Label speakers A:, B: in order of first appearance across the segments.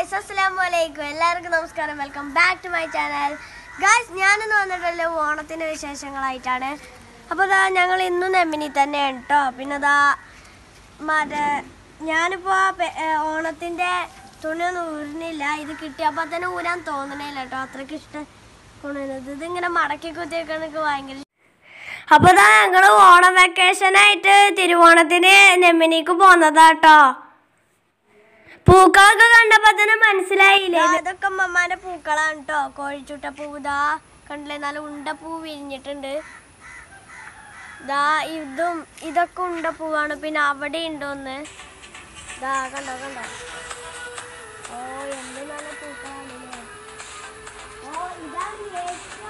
A: guys, assalamualaikum. എല്ലാവർക്കും നമസ്കാരം. Welcome back to my channel. Guys, ഞാനിന്ന് വന്നിട്ടുള്ള ഓണത്തിൻ്റെ വിശേഷങ്ങളായിട്ടാണ്. അപ്പോൾ ഞങ്ങൾ ഇന്നും നെമ്മിനി തന്നെയാണ് കേട്ടോ. പിന്നെ ഞാനിപ്പോൾ ഓണത്തിൻ്റെ തുണിയൊന്നും ഊരുന്നില്ല. ഇത് കിട്ടിയപ്പോൾ തന്നെ ഊരാൻ തോന്നണില്ല കേട്ടോ. അത്രയ്ക്ക് ഇഷ്ടം കൊണ്ടുവരുന്നത്. ഇതിങ്ങനെ മടക്കി കുത്തിയൊക്കെ എനിക്ക് ഭയങ്കര. അപ്പോൾ ഞങ്ങൾ ഓണം വെക്കേഷനായിട്ട് തിരുവോണത്തിന് നെമ്മിനിക്ക് പോകുന്നതാട്ടോ. പൂക്കളൊക്കെ കണ്ടപ്പോ തന്നെ മനസ്സിലായില്ലേ ഇതൊക്കെ അമ്മമാന്റെ പൂക്കളാണ് കേട്ടോ. കോഴിച്ചുട്ട പൂതാ കണ്ടില്ലേ, നല്ല ഉണ്ടപ്പൂ വിരിഞ്ഞിട്ടുണ്ട്. ഇതൊക്കെ ഉണ്ടപ്പൂവാണ്. പിന്നെ അവിടെ ഉണ്ടോന്ന് കണ്ടോ കണ്ടോ. ഓ, എന്ത് നല്ല പൂക്കളാണ്. ഓ, ഇതാണ്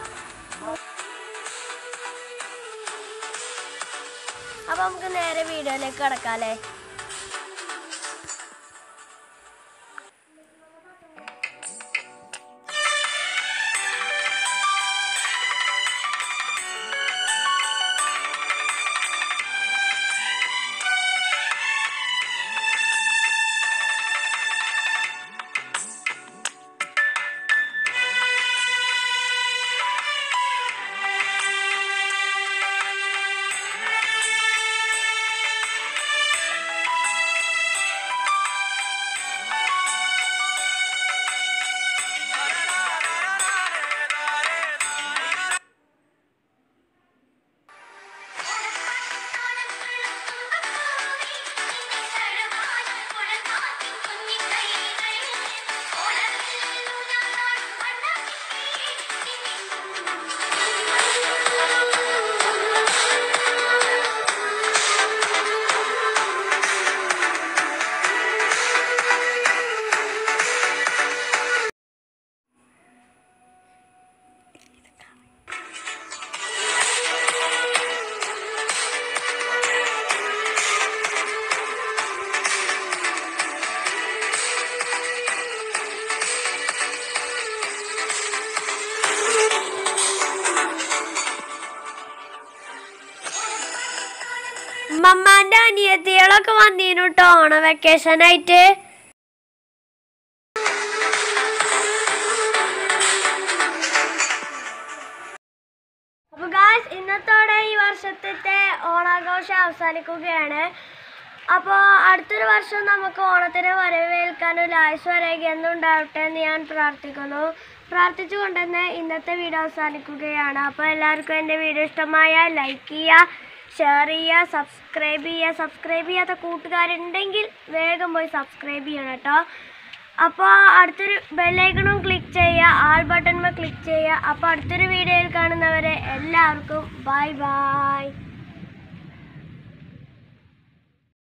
A: അപ്പൊ നമുക്ക് നേരെ വീഡിയോയിലേക്ക് കിടക്കാല്ലേ. മമ്മാന്റെ അനിയത്തികളൊക്കെ വന്നീനു കേട്ടോ ഓണം വെക്കേഷനായിട്ട്. അപ്പൊ ഗായ്സ്, ഇന്നത്തോടെ ഈ വർഷത്തെ ഓണാഘോഷം അവസാനിക്കുകയാണ്. അപ്പോൾ അടുത്തൊരു വർഷം നമുക്ക് ഓണത്തിനെ വരവേൽക്കാനും ആയുസ് വരേക്കെന്നും ഉണ്ടാവട്ടെ എന്ന് ഞാൻ പ്രാർത്ഥിച്ചുകൊണ്ട് തന്നെ ഇന്നത്തെ വീഡിയോ അവസാനിക്കുകയാണ്. അപ്പോൾ എല്ലാവർക്കും എൻ്റെ വീഡിയോ ഇഷ്ടമായ ലൈക്ക് ചെയ്യുക, ഷെയർ ചെയ്യുക, സബ്സ്ക്രൈബ് ചെയ്യാത്ത കൂട്ടുകാരുണ്ടെങ്കിൽ വേഗം പോയി സബ്സ്ക്രൈബ് ചെയ്യണം കേട്ടോ. അപ്പോൾ അടുത്തൊരു ബെല്ലൈക്കണും ക്ലിക്ക് ചെയ്യുക, ആൾ ബട്ടൺമേൽ ക്ലിക്ക് ചെയ്യുക. അപ്പോൾ അടുത്തൊരു വീഡിയോയിൽ കാണുന്നവരെ എല്ലാവർക്കും ബൈ ബൈ.